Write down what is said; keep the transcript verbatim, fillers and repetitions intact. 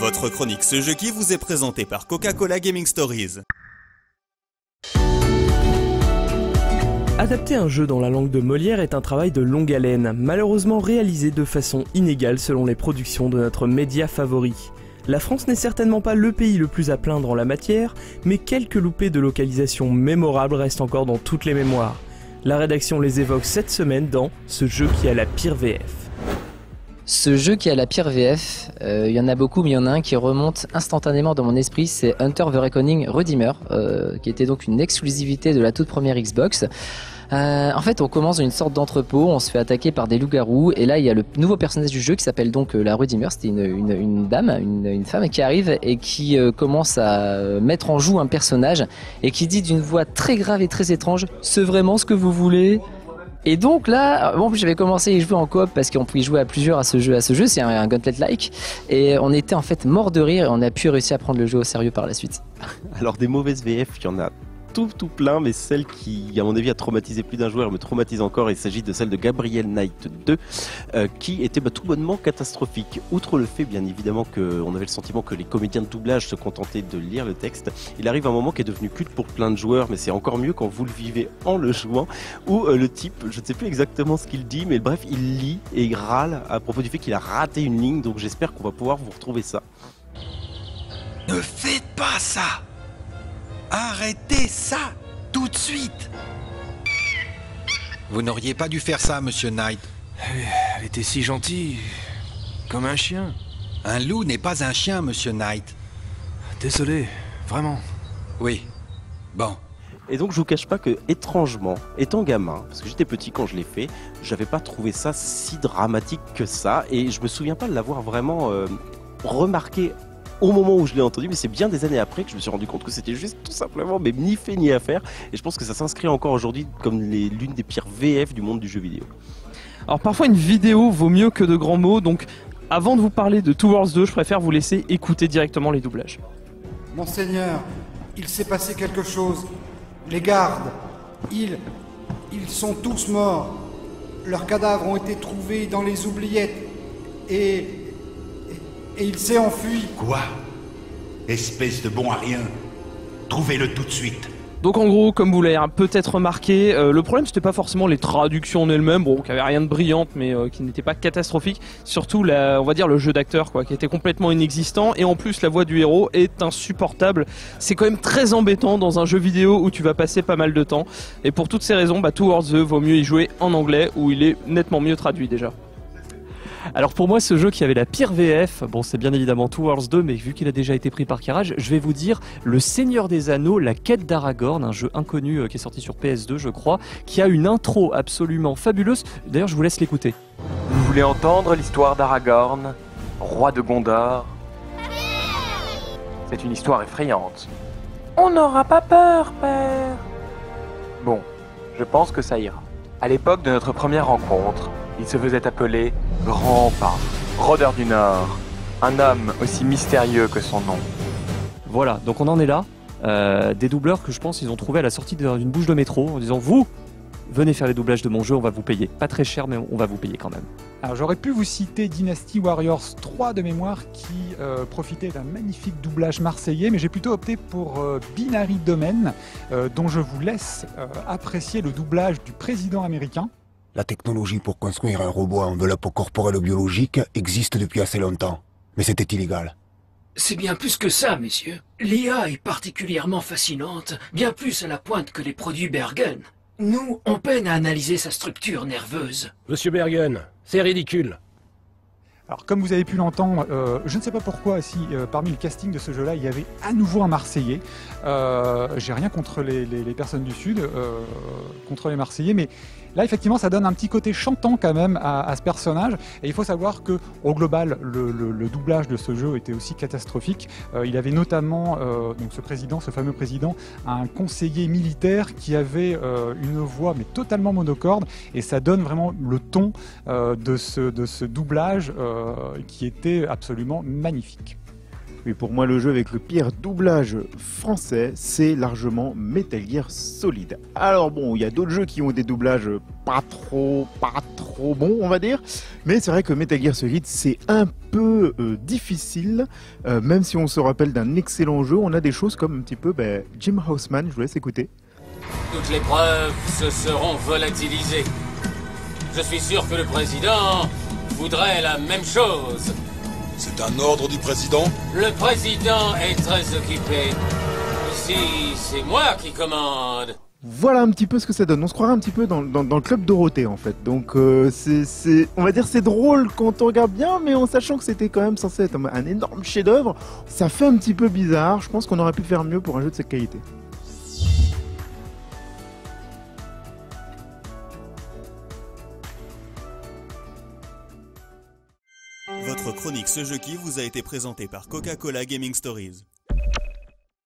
Votre chronique Ce Jeu Qui vous est présentée par Coca-Cola Gaming Stories. Adapter un jeu dans la langue de Molière est un travail de longue haleine, malheureusement réalisé de façon inégale selon les productions de notre média favori. La France n'est certainement pas le pays le plus à plaindre en la matière, mais quelques loupés de localisation mémorables restent encore dans toutes les mémoires. La rédaction les évoque cette semaine dans Ce jeu qui a la pire V F. Ce jeu qui a la pire V F, il euh, y en a beaucoup, mais il y en a un qui remonte instantanément dans mon esprit, c'est Hunter the Reckoning Redeemer, euh, qui était donc une exclusivité de la toute première Xbox. Euh, en fait, on commence dans une sorte d'entrepôt, on se fait attaquer par des loups-garous, et là il y a le nouveau personnage du jeu qui s'appelle donc euh, la Redeemer. C'était une, une, une dame, une, une femme qui arrive et qui euh, commence à mettre en joue un personnage et qui dit d'une voix très grave et très étrange « C'est vraiment ce que vous voulez ?» Et donc là, bon, j'avais commencé à y jouer en coop parce qu'on pouvait jouer à plusieurs à ce jeu. À ce jeu, c'est un, un gauntlet-like, et on était en fait mort de rire et on a pu réussir à prendre le jeu au sérieux par la suite. Alors des mauvaises V F, il y en a tout tout plein, mais celle qui, à mon avis, a traumatisé plus d'un joueur, me traumatise encore. Il s'agit de celle de Gabriel Knight deux, euh, qui était bah, tout bonnement catastrophique. Outre le fait, bien évidemment, qu'on avait le sentiment que les comédiens de doublage se contentaient de lire le texte, il arrive un moment qui est devenu culte pour plein de joueurs, mais c'est encore mieux quand vous le vivez en le jouant, où euh, le type, je ne sais plus exactement ce qu'il dit, mais bref, il lit et il râle à propos du fait qu'il a raté une ligne, donc j'espère qu'on va pouvoir vous retrouver ça. Ne faites pas ça! Arrêtez ça tout de suite! Vous n'auriez pas dû faire ça, monsieur Knight. Elle était si gentille, comme un chien. Un loup n'est pas un chien, monsieur Knight. Désolé, vraiment. Oui, bon. Et donc je vous cache pas que, étrangement, étant gamin, parce que j'étais petit quand je l'ai fait, j'avais pas trouvé ça si dramatique que ça, et je me souviens pas de l'avoir vraiment euh, remarqué au moment où je l'ai entendu, mais c'est bien des années après que je me suis rendu compte que c'était juste tout simplement mais ni fait ni à faire, et je pense que ça s'inscrit encore aujourd'hui comme l'une des pires V F du monde du jeu vidéo. Alors parfois une vidéo vaut mieux que de grands mots, donc avant de vous parler de Two Worlds deux, je préfère vous laisser écouter directement les doublages. Monseigneur, il s'est passé quelque chose. Les gardes, ils... ils sont tous morts. Leurs cadavres ont été trouvés dans les oubliettes. Et... Et il s'est enfui. Quoi? Espèce de bon à rien. Trouvez-le tout de suite. Donc en gros, comme vous l'avez peut-être remarqué, euh, le problème c'était pas forcément les traductions en elles-mêmes, bon, qui avaient rien de brillante, mais euh, qui n'étaient pas catastrophiques. Surtout, la, on va dire le jeu d'acteur, quoi, qui était complètement inexistant. Et en plus, la voix du héros est insupportable. C'est quand même très embêtant dans un jeu vidéo où tu vas passer pas mal de temps. Et pour toutes ces raisons, bah, Two Worlds deux vaut mieux y jouer en anglais, où il est nettement mieux traduit déjà. Alors pour moi, ce jeu qui avait la pire V F, bon c'est bien évidemment Two Worlds deux, mais vu qu'il a déjà été pris par Carrage, je vais vous dire Le Seigneur des Anneaux, la quête d'Aragorn, un jeu inconnu euh, qui est sorti sur P S deux je crois, qui a une intro absolument fabuleuse. D'ailleurs je vous laisse l'écouter. Vous voulez entendre l'histoire d'Aragorn, roi de Gondor? C'est une histoire effrayante. On n'aura pas peur, père. Bon, je pense que ça ira. À l'époque de notre première rencontre, il se faisait appeler Grand-Pas, rôdeur du Nord, un homme aussi mystérieux que son nom. Voilà, donc on en est là. Euh, des doubleurs que je pense ils ont trouvé à la sortie d'une bouche de métro en disant « Vous, venez faire les doublages de mon jeu, on va vous payer. Pas très cher, mais on va vous payer quand même. » Alors j'aurais pu vous citer Dynasty Warriors trois de mémoire qui euh, profitait d'un magnifique doublage marseillais, mais j'ai plutôt opté pour euh, Binary Domain, euh, dont je vous laisse euh, apprécier le doublage du président américain. La technologie pour construire un robot à enveloppe corporelle biologique existe depuis assez longtemps, mais c'était illégal. C'est bien plus que ça, messieurs. L'I A est particulièrement fascinante, bien plus à la pointe que les produits Bergen. Nous, on peine à analyser sa structure nerveuse. Monsieur Bergen, c'est ridicule. Alors comme vous avez pu l'entendre, euh, je ne sais pas pourquoi si euh, parmi le casting de ce jeu-là, il y avait à nouveau un Marseillais. Euh, J'ai rien contre les, les, les personnes du Sud, euh, contre les Marseillais, mais là effectivement ça donne un petit côté chantant quand même à, à ce personnage. Et il faut savoir que au global, le, le, le doublage de ce jeu était aussi catastrophique. Euh, il avait notamment, euh, donc ce président, ce fameux président, un conseiller militaire qui avait euh, une voix mais totalement monocorde, et ça donne vraiment le ton euh, de, ce, de ce doublage. Euh, qui était absolument magnifique. Oui, pour moi, le jeu avec le pire doublage français, c'est largement Metal Gear Solid. Alors bon, il y a d'autres jeux qui ont des doublages pas trop, pas trop bons, on va dire. Mais c'est vrai que Metal Gear Solid, c'est un peu euh, difficile. Euh, même si on se rappelle d'un excellent jeu, on a des choses comme un petit peu bah, Jim Houseman, je vous laisse écouter. Toutes les preuves se seront volatilisées. Je suis sûr que le président voudrait la même chose. C'est un ordre du président? Le président est très occupé. Ici, c'est moi qui commande. Voilà un petit peu ce que ça donne. On se croirait un petit peu dans, dans, dans le club Dorothée en fait. Donc euh, c'est, c'est, on va dire c'est drôle quand on regarde bien, mais en sachant que c'était quand même censé être un, un énorme chef-d'œuvre, ça fait un petit peu bizarre. Je pense qu'on aurait pu faire mieux pour un jeu de cette qualité. Votre chronique Ce jeu qui vous a été présentée par Coca-Cola Gaming Stories.